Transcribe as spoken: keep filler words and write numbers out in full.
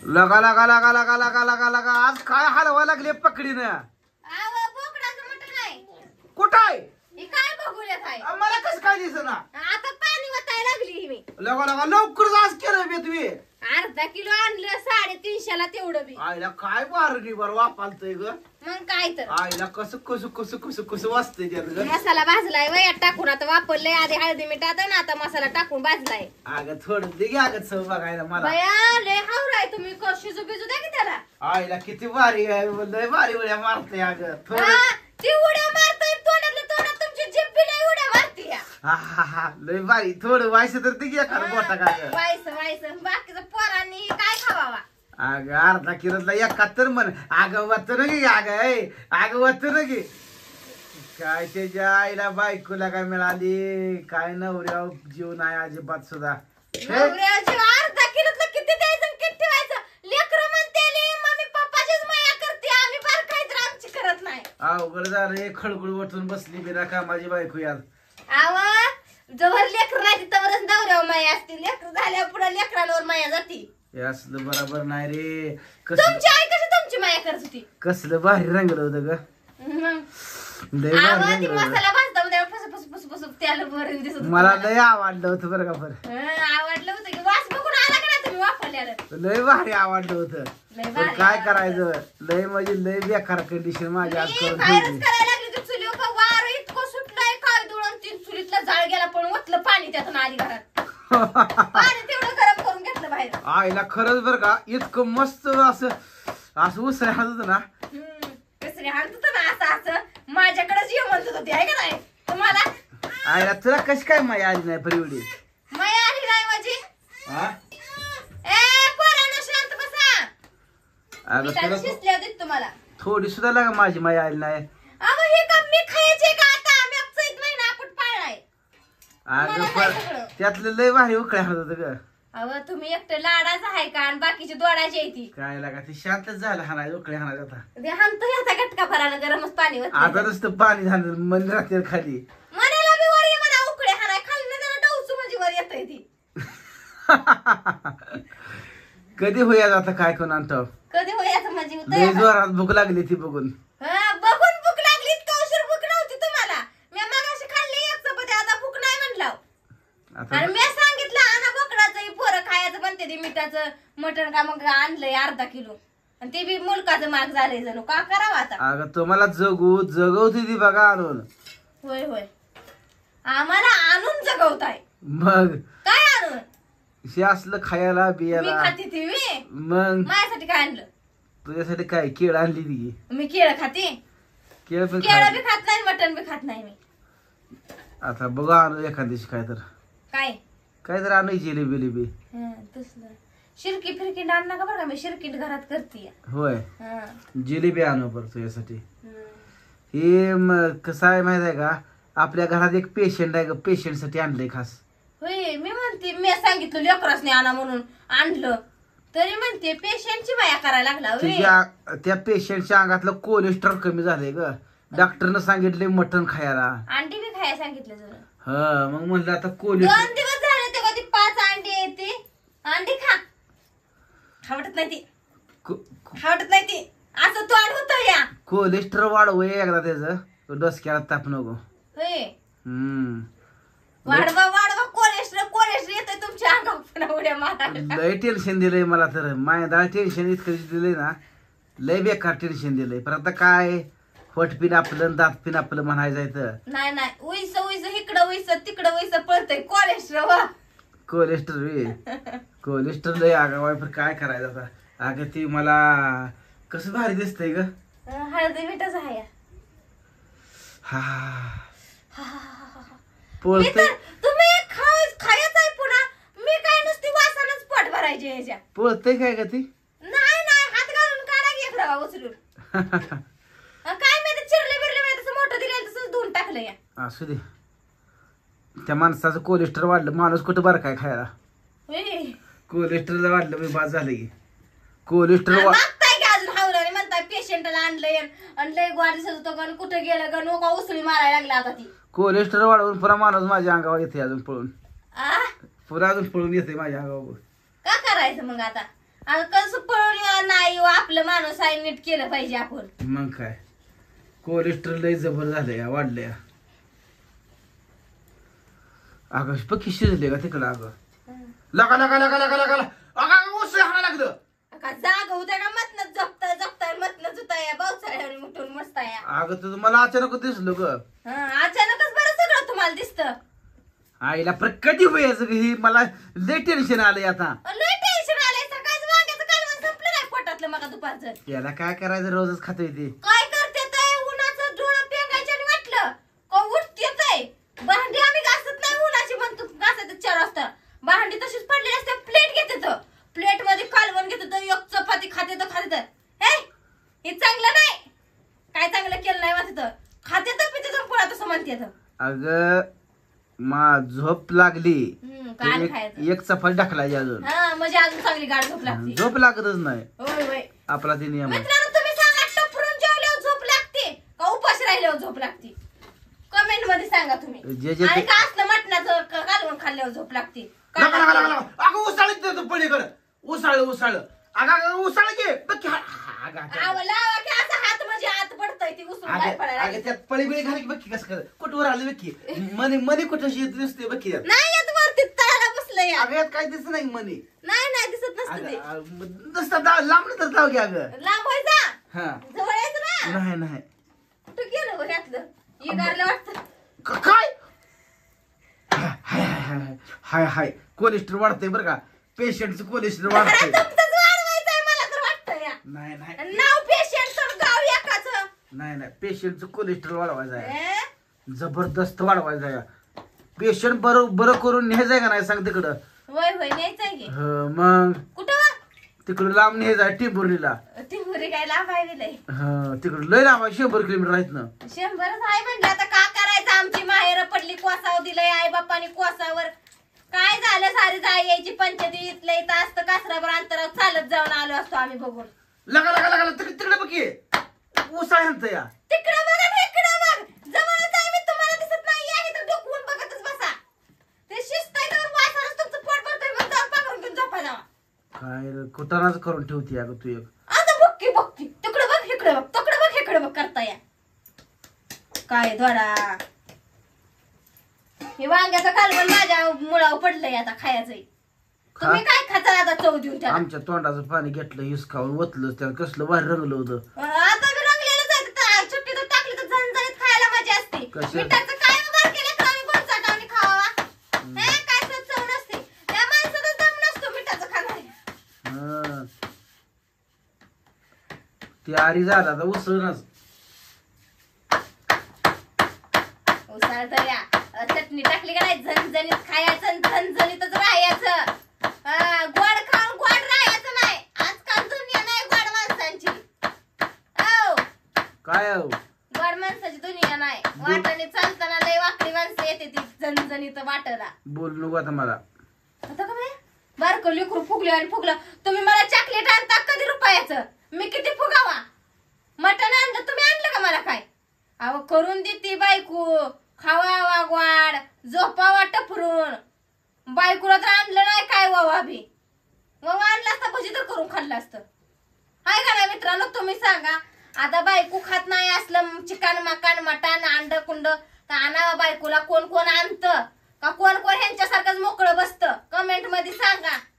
लगा लगा लगा लगा लगा लगा लगा आज काय हलवा लागले पकडीनं. आव बोकडाचं मटण आहे. कुठं आहे हे काय बघूल्यात आहे. मला कसं काय दिसना. आता पाणी वतायला लागली मी. लगा लगा लवकर आज केलं बे तुम्ही. अर्धा किलो आणलं साडेतीनशेला तेवढं बी. आईला काय बारणी बर वापालतय ग. मग काय तर आईला कसं कसं कसं कसं कसं वाजतंय त्यात ग. मसाला भाजलाय वयात टाकून आता वापरलंय. आधी हळदी मिठात आणि आता मसाला टाकून भाजलाय. अगं थोडं दे की अगं चव बघायला मला. बया लय हावराय तुम्ही शिजू बिजू द्या की त्याला. आईला किती भारी आहे लय भारी उड्या मारते अगं थोडं. हा, ती उड्या मारताय तोंडातल्या तोंडात तुमची जिभ बी लय उड्या मारती या. हा हा हा लय भारी थोडं व्हायचं तर ते घ्या खरं मोठा का ग. वायस वायस बाकीचं पोरांनी काय खावावा. अगं अर्धा किलोतला एकाहत्तर म्हण. अगं वाचन की अगं ए अगं वाचन की काय त्याच्या आईला बायकोला काय मिळाली काय नवऱ्या जीव नाही अजिबात सुद्धा. नवऱ्याची अर्धा किलोतलं किती द्यायचं आणि किती ठेवायचं. लेकरं म्हणते मम्मी पप्पाचीच माया करते आम्ही बार काय तर आमची करत नाही. अवघड झालं खळगुळ वठून बसली बिना कामाची बायको यार. आवा जवळ लेकर नाही तवरच नवऱ्यावर माया असते. लेकर झाल्यावर पुढे लेकरांवर माया जाती. हे असलं बरोबर नाही रे. कसलं तुमची आई कशी तुमची माया करत होती. कसलं भारी रंगलं होतं ग. लय भारी आवा ती रंगलं होतं. मसाला भाजता उद्या फस फस फस फस त्याला बरं दिसत होतं. मला लय आवडलं होतं बरं का बरं. हं, आवडलं होतं की वास बघून आला का नाही तुम्ही वापरल्याला. लय भारी आवडलं होतं. लय पण भारी काय आवडलं. करायचं लय म्हणजे लय बेकार कंडिशन माझी आज मी करून बाहेरच ठेवली. करायला लागली की चुलीवर का वार इतकं सुटलंय काय दुळून तीन चुलीतला जाळ गेला पण ओतलं पाणी त्यातून आली घरात. पाणी तेवढं गरम करून घेतलं बाहेर. आईला खरंच बरं का इतकं मस्त असं असं उसळ होत ना. हम्म, कसरी हाणत होतं ना असं असं माझ्याकडेच ये म्हणत होती आहे का नाही तुम्हाला. आईला तुला कशी काय माया आली नाही परिवडी. माया आली नाही माझी. हा ए पोरांनो शांत बसा. अगं मी त्याला तुला शिजल्या देत तुम्हाला. थोडी सुद्धा लागा माझी माया आली नाही. अहो हे का मी खायचे का आता आम्ही चैत महिना आपण पाळलाय. अगं मला पण काय सगळं? त्यातलं लय भारी उकळ्या होत होतं ग. अहो तुम्ही एकटं लाडाच आहे का आणि बाकीची दोडाची आहे ती. काय लागा ती शांतच झालं हाणाय उकळ्या हाणाय आता. ते हाणतो ह्याचा गटका फरानं गरमच पाणी आता होतं. नुसतं पाणी झालं मन राहते खाली. मनाला बी वर ये म्हणा उकडे हाणाय खाली जरा डवसू म्हणजे वर येतंय ती. कधी होईल आता काय कोण आणतो. कधी होयाचं म्हणजे लय होतंय. जोरात भूक लागली ती बघून. हा, बघून भूक लागली इतका उशीर भूक नव्हती तुम्हाला. मी मगाशी खाल्ली एक चपाती आता भूक नाही म्हणलं. आता आणि मी सांगितलं आणा बोकडाचं पोरं खायचं म्हणते ते मिठाचं मटण का मग आणलंय अर्धा किलो आणि ते बी मुलकाचं माग झालंय जणू का करावं आता. अगं तुम्हाला जगू जगवती ती बघा आणून. होय होय आम्हाला आणून जगवताय. मग काय आणून हे असलं खायला मी बियाला. खाते ती मी मग माझ्यासाठी काय आणलं. तुझ्यासाठी काय केळ आणली ती. मी केळं खाते. केळ पण केळं खा. बी खात नाही मटण बी खात नाही मी. आता बघा आणू एखाद दिवशी काय तर काय काय तर आणू जिलेबी बिलेबी. हं, तसलं शिरकी फिरकी आण नका बरं का मी शिरकीट घरात करते. होय जिलेबी आणू बरं तुझ्यासाठी. होय हे म- कसं आहे माहित आहे का आपल्या घरात एक पेशंट आहे ग पेशंट साठी आणलंय खास. मी म्हणते मी सांगितलं लेकरासने आणा म्हणून आणलं तरी म्हणते पेशंटची माया करायला लागला. होय. तिच्या त्या पेशंटच्या अंगातलं कोलेस्ट्रॉल कमी झालंय ग. डॉक्टरनं सांगितलंय मटण खायला. अंडी बी खायला सांगितलं जरा. हा मग म्हणलं आता कोलेस्ट्रॉल दोन दिवस झाले ते कधी पाच अंडी येते. अंडी खा खावटत नाही ती खावटत नाही ती असं तोंड होतं या. कोलेस्ट्रॉल वाढवय एकदा त्याचं डोसक्याला ताप नको. होय हम्म वाढवा वाढवा कोलेस्ट्रॉल कोलेस्ट्रॉल येतंय तुमच्या अंगावर पुन्हा उड्या मारायला. लय टेन्शन दिलंय मला तर मायदा टेन्शन इतकं दिलंय ना लय बेकार टेन्शन दिलंय. पण आता काय होट पिन आपलं दात पिन आपलं म्हणायचं तर नाही नाही उईस उईस इकडं उईस तिकडं उईस पळतंय कोलेस्ट्रॉल. कोलेस्ट्रॉल कोलेस्ट्रॉल लय आगाव आहे पण काय करायचं आता. अगं ती मला कसं भारी दिसतंय ग. हळदी मिठच आहे. हा मी पळतय तर तुम्ही खाय- खायचं आहे पुन्हा मी काय नुसती वासानच पोट भरायचे ह्याच्या. पळतय काय का ती. नाही नाही हात घालून काढा घेत राहा उचलून. अं, काय माहिती चिरले बिरले माहिती तसं मोठं दिलं तसंच धुवून टाकलं या. असू दे त्या माणसाचं कोलेस्ट्रॉल वाढलं माणूस कुठं बरं काय खायला. होय. कोलेस्ट्रॉल वाढलं मी बाद झालं की कोलेस्ट्रॉल आ, वा मागताय की अजून हावराने म्हणताय पेशंटला आणलंय आणि लय गोड दिसत होतं गण कुठं गेलं गण नका उसळी मारायला लागला आता ती. कोलेस्ट्रॉल वाढवून पुन्हा माणूस माझ्या अंगावर येते अजून पळून. आ पुन्हा अजून पळून येते माझ्या अंगावर. का करायचं मग आता अगं कसं पळून येऊ नाही येऊ, आपलं माणूस आहे, नीट केलं पाहिजे आपण. मग काय कोलेस्ट्रॉल लय जबर झालंय या, वाढलंय. अगं पक्की शिजले का तिकडं? अगं लगा लगा लगा लगा लगा अगं उसळ हाणा लागलं. का जाग होत्या का मतन जपताय जपताय मतन जुताय पावसाळ्यावर मुठून मस्त आहे. अगं तुझं मला अचानक दिसलं ग. अचानकच बरं सगळं तुम्हाला दिसतं. आईला प्रकटी व्हायचं ही, मला लय टेन्शन आलंय आता. लय टेन्शन आलंय. सकाळचं वांग्याचं कालवण संपलं नाही पोटातलं मग दुपारचं. याला काय करायचं, रोजच खातोय ते. काय करते ताई, उन्हाचं डोळं पेंगायचं आणि वाटलं का उठते ताई. भांडी आम्ही घासत नाही उन्हाची, म्हणतो घासायचं चार वाजता. भांडी तशीच पडलेली असते. प्लेट घेते तर प्लेट मध्ये कालवण घेते तर एक चपाती खाते तर खाते तर हे हे चांगलं नाही. काय चांगलं केलं नाही वाटत. खाते तर पिते तर पुढे तसं म्हणते तर. अगं मा झोप लागली काय एक- खायचं. एक चपाती टाकलाय अजून. हा म्हणजे अजून चांगली गाड झोप लागते. झोप लागतच नाही, होय होय. आपला ते नियम आहे. मित्रांनो तुम्ही सांगा, टपरून जेवल्यावर झोप लागते का उपास राहिल्यावर झोप लागते? कमेंट मध्ये सांगा तुम्ही. जे जे आणि ते- का असलं मटणाचं क- कालवण खाल्ल्यावर झोप लागते? का लगा लगा लगा लागते? लगा. अगं उसाळीत तू पलीकडं उसाळ उसाळ. अगं अगं उसाळ घे बघ की. हा, अगं, अगं. आव, लावा की असं हात म्हणजे हात पडतंय ती उचलून बाहेर अगं पडायला अगं लागली. त्यात पळी बिळी घाली की बघ की कसं कर कुठवर आलं बघ की. मनी मनी कुठं शेत दिसते बघ की त्यात. नाही येत वरती तळाला बसलंय या. अगं यात काय दिसत नाही मनी. नाही नाही दिसत नसतं ते. अगं अगं, नुसतं दा- लांबलं तर जाऊ घ्या अगं. लांब होय जा. हा जवळ यायचं ना. नाही नाही कुठं गेलं बरं यातलं? इगारलं वाटतं. क- काय हाय हाय हाय हाय हाय कोलेस्ट्रॉल वाढतंय बरं का. पेशंटचं कोलेस्ट्रॉल घरात वाढतंय. तुमचंच वाढवायचंय मला तर वाटतं या. नाही नाही आणि नाव पेशंट तर गाव एकाचं. नाही नाही पेशंटचं कोलेस्ट्रॉल वाढवायचं आहे. ए? जबरदस्त वाढवायचं आहे. पेशंट बरं बरं करून न्यायचंय का नाही सांग तिकडं. होय होय न्यायचंय की. हं, मग कुठं वा? तिकडं लांब न्यायचं आहे टिंबुर्णीला. ती मुरी काय लांब आहे बी लय. हं, तिकडं लय लांब आहे, शंभर किलोमीटर आहेत ना. शंभरच आहे म्हणलं, आता का करायचं? आमची माहेर पडली कोसावर दिलंय आई बापानी कोसावर. काय झालं सारी जाय यायची पंचायती इथलं इथं असतं कासराभर अंतरावर चालत जाऊन आलो असतो आम्ही बघून. लगा लगा लगा तिकडे तिकडे बघ की उसा यांचं या. तिकडं बघा ना इकडं बघ. जवळच आहे मी, तुम्हाला दिसत नाही आहे तर डोकवून बघतच बसा. ते शिजतंय तर वासानच तुमचं पोट भरतंय, मग जाऊन पांघरून घेऊन झोपा जावा. काय रे, कुटाणाच करून ठेवती अगं तू एक. आता बघ की बघ की. तिकडं बघ इकडे बघ, तिकडे बघ इकडे बघ करता या. काय द्वारा हे वांग्याचं कालवण माझ्या मुळावर पडलंय आता खायचंय. तुम्ही काय खाताल आता चव देऊन त्याला? आमच्या तोंडाचं पाणी घेतलं हिस खाऊन ओतलं त्याला कसलं बाहेर रंगलं होतं. आता मी रंगलेलंच आहे. तर सुट्टी तर टाकली तर झणझणीत खायला मजा असते. कशी? मिठाचं काय उभार केलं तर आम्ही गोड चाटावणी खावा. हे काय तर चव नसते. त्या माणसाचा दम नसतो मिठाचं खाणारी. हं. ती आरी झाला आता उसळणच. उसाळ तर या चटणी टाकली का नाही झणझणीत खायचं आणि झणझणीतच राहायचं. हा, गोड खाऊन गोड राहायचं नाही. आजकाल दुनिया नाही गोड माणसांची. औ, काय हो गोड माणसाची दुनिया नाही. वाटाने चालताना लय वाकडी माणसं येते ती झणझणीत वाटायला. बोलू नको आता मला. आता का बाई बारक लेकरू फुगले आणि फुगलं. तुम्ही मला चॉकलेट आणता कधी रुपयाचं? मी किती फुगावा? मटण आणलं तुम्ही, आणलं का मला काय? अहो करून देते बायको. खावा गोड, झोपावा टपरून. बायकोला तर आणलं नाही काय वावा बी. वावा आणलं असतं भजी तर करून खाल्लं असतं. हाय का नाही मित्रांनो, तुम्ही सांगा. आता बायको खात नाही असलं चिकन मकान मटण अंड कुंड तर आणावा बायकोला. कोण कोण आणतं का कोण कोण ह्यांच्यासारखंच मोकळं बसतं? कमेंट मध्ये सांगा.